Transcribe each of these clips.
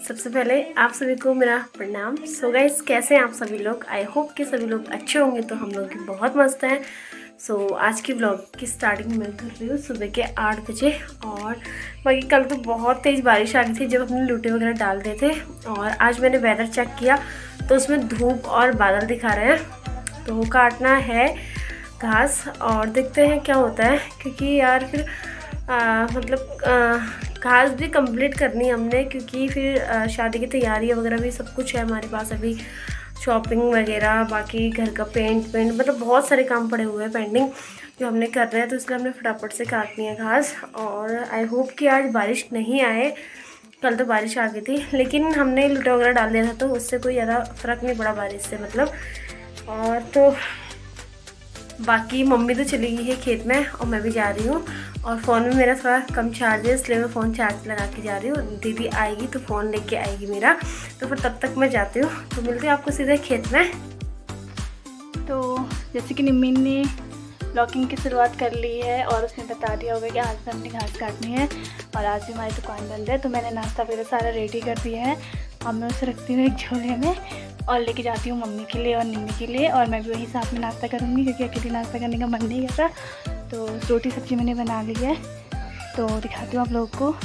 सबसे पहले आप सभी को मेरा प्रणाम। सो गाइस, कैसे हैं आप सभी लोग? आई होप कि सभी लोग अच्छे होंगे। तो हम लोग भी बहुत मस्त हैं। सो आज की व्लॉग की स्टार्टिंग मैं कर रही हूँ सुबह के 8 बजे। और बाकी कल तो बहुत तेज़ बारिश आ गई थी जब हमने लूटे वगैरह डाल दिए थे। और आज मैंने वेदर चेक किया तो उसमें धूप और बादल दिखा रहे हैं। तो काटना है घास और देखते हैं क्या होता है, क्योंकि यार फिर घास भी कंप्लीट करनी है हमने, क्योंकि फिर शादी की तैयारी वगैरह भी सब कुछ है हमारे पास अभी। शॉपिंग वगैरह, बाकी घर का पेंट मतलब बहुत सारे काम पड़े हुए हैं पेंडिंग जो हमने कर रहे हैं। तो इसलिए हमने फटाफट से काटनी है घास। और आई होप कि आज बारिश नहीं आए। कल तो बारिश आ गई थी, लेकिन हमने लूटा वगैरह डाल दिया था तो उससे कोई ज़्यादा फ़र्क नहीं पड़ा बारिश से मतलब। और तो बाकी मम्मी तो चली गई है खेत में और मैं भी जा रही हूँ। और फ़ोन में मेरा थोड़ा कम चार्ज है, इसलिए मैं फ़ोन चार्ज लगा के जा रही हूँ। दीदी आएगी तो फ़ोन लेके आएगी मेरा, तो फिर तब तक मैं जाती हूँ। तो मिलती हूँ आपको सीधे खेत में। तो जैसे कि निम्मी ने ब्लॉगिंग की शुरुआत कर ली है और उसने बता दिया होगा कि आज भी हमने घास काटनी है और आज भी हमारी दुकान बंद है। तो मैंने नाश्ता वगैरह सारा रेडी कर दिया है। अब मैं उसे रखती हूँ एक झोले में और लेके जाती हूँ मम्मी के लिए और निम्मी के लिए। और मैं भी वहीं साथ में नाश्ता करूँगी, क्योंकि अकेले नाश्ता करने का मन नहीं करता। तो रोटी सब्ज़ी मैंने बना ली है, तो दिखाती हूँ आप लोगों को।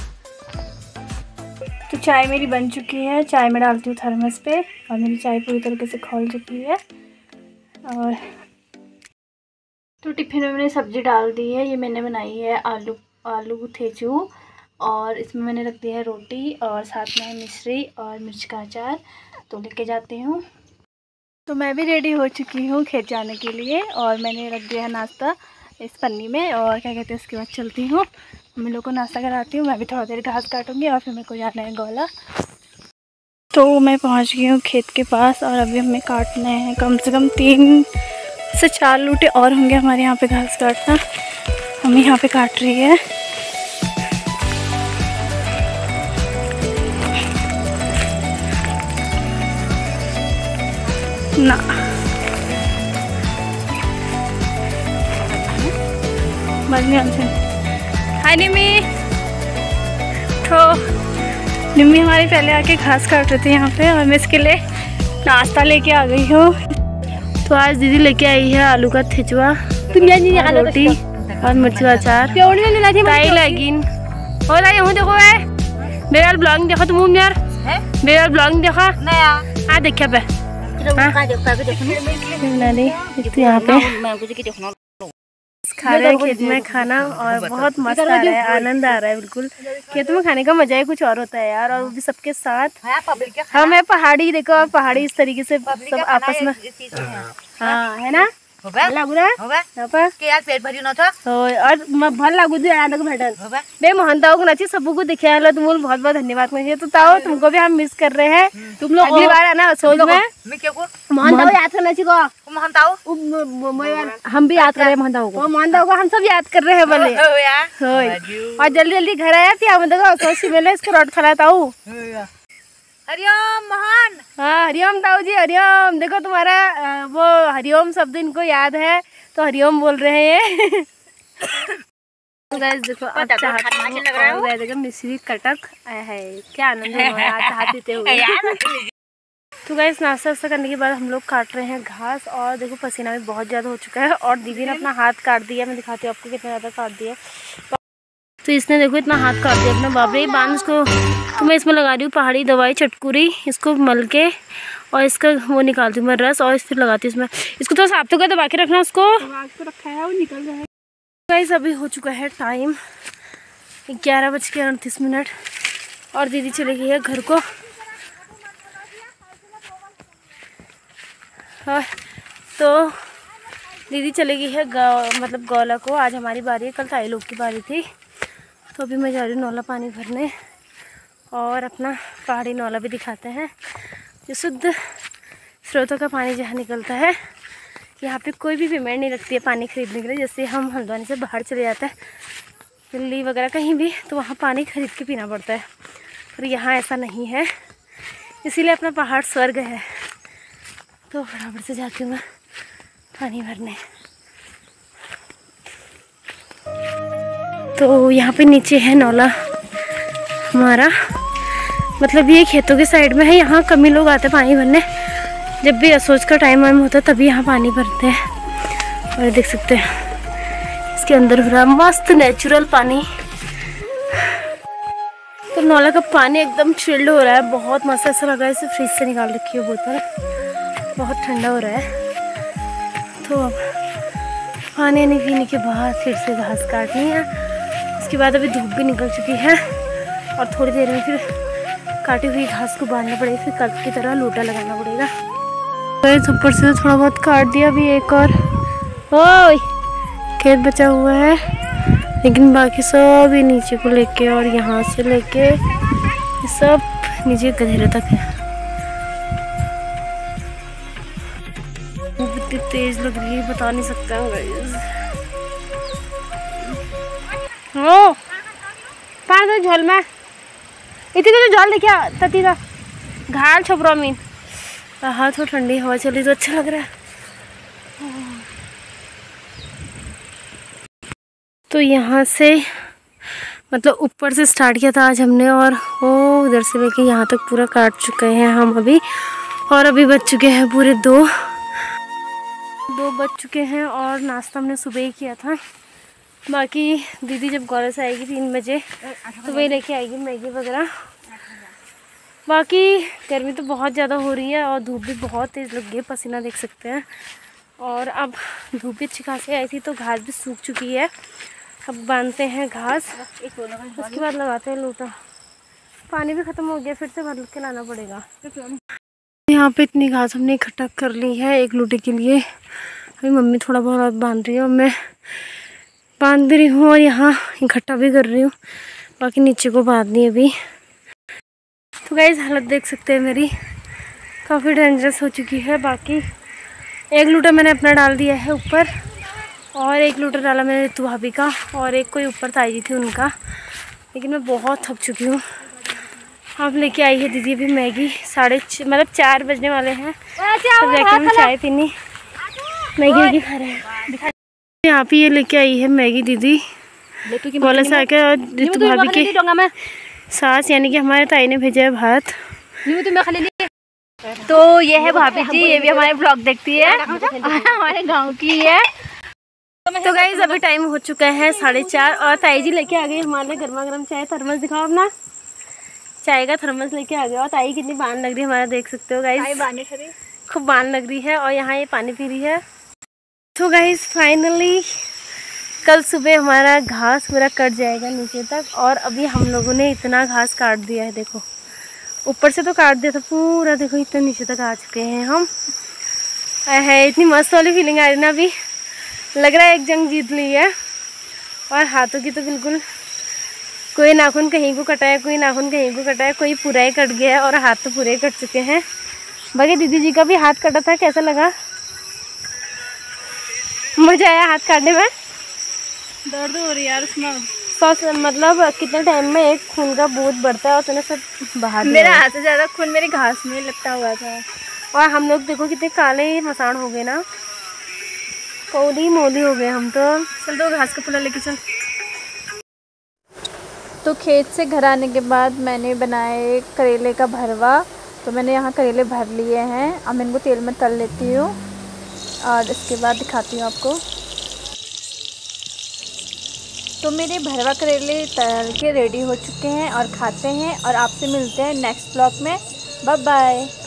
तो चाय मेरी बन चुकी है। चाय मैं डालती हूँ थर्मस पे और मेरी चाय पूरी तरीके से खौल चुकी है। और तो टिफ़िन में मैंने सब्ज़ी डाल दी है। ये मैंने बनाई है आलू थेचू, और इसमें मैंने रख दिया है रोटी और साथ में है मिश्री और मिर्च का अचार। तो लेके जाती हूँ। तो मैं भी रेडी हो चुकी हूँ खेत जाने के लिए और मैंने रख दिया है नाश्ता इस पन्नी में। और क्या कहते हैं, उसके बाद चलती हूँ, मम्मी लोग को नाश्ता कराती हूँ। मैं भी थोड़ा देर घास काटूँगी और फिर मेरे को जाना है गौला। तो मैं पहुँच गई हूँ खेत के पास और अभी हमें काटने हैं कम से कम 3 से 4 लूटे और होंगे हमारे यहाँ पे घास काटना। मम्मी यहाँ पे काट रही है। ना हाय निम्मी। तो निम्मी हमारी पहले आके घास काट रही थी यहाँ पे और मैं इसके लिए नाश्ता लेके आ गई हूँ। तो आज दीदी लेके आई है आलू का थिचवा, रोटी और मिर्च का अचार। देखो मेरा ब्लॉगिंग देखो तुम यार, मेरा ब्लॉगिंग देखा हाँ देखा पे यहाँ पे खा रहे हैं खेत में खाना और बहुत मस्त आ रहा है, आनंद आ रहा है बिल्कुल। खेत में खाने का मजा ही कुछ और होता है यार, और वो भी सबके साथ। हम है पहाड़ी, देखो और पहाड़ी इस तरीके से सब आपस में, हाँ है ना लागू यार पेट भरी न था और भल लागू भेटल बे मोहनताओ को नची सबको दिखे आलो। तुम बहुत बहुत धन्यवाद मुझे। तो ताओ तुमको भी हम मिस कर रहे हैं। तुम लोग अगली बार आना सोच में मोहनताओ याद करना चाहिए। मोहनताओ हम भी याद कर रहे हैं, मोहनताओ को हम सब याद कर रहे हैं बोले। और जल्दी जल्दी घर आया थी हम देखो सोच में इसको रोट खा ताऊ। हरिओम मोहन। हाँ हरिओम ताऊ जी, हरिओम। देखो तुम्हारा वो हरिओम शब्द इनको याद है तो हरिओम बोल रहे हैं। तो गाइस देखो अब देखो मिश्री कटक है, क्या आनंद है हुए। तो गाइस नाश्ता वास्ता करने के बाद हम लोग काट रहे हैं घास और देखो पसीना भी बहुत ज़्यादा हो चुका है। और दीदी ने अपना हाथ काट दिया, मैं दिखाती हूँ आपको कितना ज़्यादा काट दिया। तो इसने देखो इतना हाथ काट दिया अपना, बाप रे बांध उसको। तो मैं इसमें लगा रही हूँ पहाड़ी दवाई चटकुरी, इसको मल के और इसका वो निकालती हूँ मैं रस और फिर लगाती हूँ इसमें। इसको तो साफ तो कर दबा के रखना, उसको रखा है वो निकल रहा है। गाइस अभी हो चुका है टाइम 11:38 और दीदी चली गई है घर को। तो दीदी चली गई है मतलब गौला को। आज हमारी बारी है, कल ताई लोग की बारी थी। तो अभी मैं जा रही हूँ नौला पानी भरने और अपना पहाड़ी नौला भी दिखाते हैं, जो शुद्ध स्रोतों का पानी जहाँ निकलता है। यहाँ पे कोई भी पेमेंट नहीं लगती है पानी खरीदने के लिए। जैसे हम हल्द्वानी से बाहर चले जाते हैं दिल्ली वगैरह कहीं भी, तो वहाँ पानी खरीद के पीना पड़ता है, पर यहाँ ऐसा नहीं है। इसीलिए अपना पहाड़ स्वर्ग है। तो बराबर से जाती हूँ मैं पानी भरने। तो यहाँ पे नीचे है नौला हमारा, मतलब ये खेतों के साइड में है। यहाँ कम ही लोग आते हैं पानी भरने, जब भी असोज का टाइम वाइम होता है तभी यहाँ पानी भरते हैं। और देख सकते हैं इसके अंदर पूरा मस्त नेचुरल पानी। तो नौला का पानी एकदम चिल्ड हो रहा है, बहुत मस्त ऐसा लग रहा है इसे फ्रिज से निकाल रखी है बोतल, बहुत ठंडा हो रहा है। तो अब पानी नहीं पीने के बाद फिर से घास काटनी है। उसके बाद अभी धूप भी निकल चुकी है और थोड़ी देर में फिर काटी हुई घास को बांधना पड़ेगा, फिर कल की तरह लोटा लगाना पड़ेगा। तो ऊपर से थोड़ा बहुत काट दिया, अभी एक और ओए खेत बचा हुआ है, लेकिन बाकी सब ये नीचे को लेके और यहाँ से लेके ये सब नीचे गधेरे तक है। इतनी तेज लग रही है बता नहीं सकता हूँ गाइस। ओ पानी तो झोल में इतनी तो जल देखिए तती का घाल छपरा मीन। हाँ थोड़ी ठंडी हवा चली तो अच्छा लग रहा है। तो यहाँ से मतलब ऊपर से स्टार्ट किया था आज हमने, और वो उधर से लेके यहाँ तक पूरा काट चुके हैं हम अभी। और अभी बज चुके हैं पूरे 2 बज चुके हैं और नाश्ता हमने सुबह ही किया था। बाकी दीदी जब कॉलेज से आएगी 3 बजे तो वही लेके आएगी मैगी वगैरह। बाकी गर्मी तो बहुत ज़्यादा हो रही है और धूप भी बहुत तेज़ लग गई है, पसीना देख सकते हैं। और अब धूप भी अच्छी खासी आई थी तो घास भी सूख चुकी है। अब बांधते हैं घास, उसके बाद लगाते हैं लोटा। पानी भी ख़त्म हो गया, फिर से भर के लाना पड़ेगा। यहाँ पे इतनी घास हमने इकट्ठा कर ली है एक लोटे के लिए। अभी मम्मी थोड़ा बहुत बांध रही है और मैं बांध भी रही हूँ और यहाँ इकट्ठा भी कर रही हूँ, बाकी नीचे को बांधनी है अभी। तो गाइस हालत देख सकते हैं मेरी, काफ़ी डेंजरस हो चुकी है। बाकी एक लोटा मैंने अपना डाल दिया है ऊपर और एक लोटा डाला मैंने ऋतु भाभी का और एक कोई ऊपर ताई जी थी उनका। लेकिन मैं बहुत थक चुकी हूँ। अब लेके आई है दीदी अभी मैगी, 4 बजने वाले हैं। सब जाके हम चाय पीनी, मैगी खा रहे हैं। यहाँ पे ये लेके आई है मैगी दीदी कॉलेज से आके, और ऋतु भाभी की सास यानी कि हमारे ताई ने भेजा है भात। तो ये है भाभी जी, ये भी हमारे ब्लॉग देखती है, हमारे गांव की है। तो गाइस अभी टाइम हो चुका है 4:30 और ताई जी लेके आ गई हमारे लिए गर्मा गर्म चाय। थर्मस दिखाओ अपना, चाय का थर्मस लेके आ गया। और ताई कितनी बान लग रही है हमारा, देख सकते हो गाइस, खूब बान लग रही है। और यहाँ ये पानी पी रही है। तो गाइस फाइनली कल सुबह हमारा घास पूरा कट जाएगा नीचे तक। और अभी हम लोगों ने इतना घास काट दिया है, देखो ऊपर से तो काट दिया था पूरा, देखो इतना नीचे तक आ चुके हैं हम। है इतनी मस्त वाली फीलिंग आ रही ना, अभी लग रहा है एक जंग जीत ली है। और हाथों की तो बिल्कुल, कोई नाखून कहीं को कटा है, कोई नाखून कहीं को कटा है, कोई पूरा ही कट गया है और हाथ तो पूरे ही कट चुके हैं। बाकी दीदी जी का भी हाथ कटा था, कैसा लगा? मजा आया हाथ काटने में? दर्द हो रही है यार उसमें। मतलब कितने टाइम में एक खून का बूंद बढ़ता है और तूने सब बहा दिया। मेरा हाथ से ज़्यादा खून मेरी घास में लगता हुआ था। और हम लोग देखो कितने काले मसान हो गए ना, कौली मोली हो गए हम तो। चल तो घास का पुला लेके चल। तो खेत से घर आने के बाद मैंने बनाए करेले का भरवा। तो मैंने यहाँ करेले भर लिए हैं, अब मैं इनको तेल में तल लेती हूँ और इसके बाद दिखाती हूँ आपको। तो मेरे भरवा करेले तल के रेडी हो चुके हैं और खाते हैं। और आपसे मिलते हैं नेक्स्ट ब्लॉग में। Bye bye.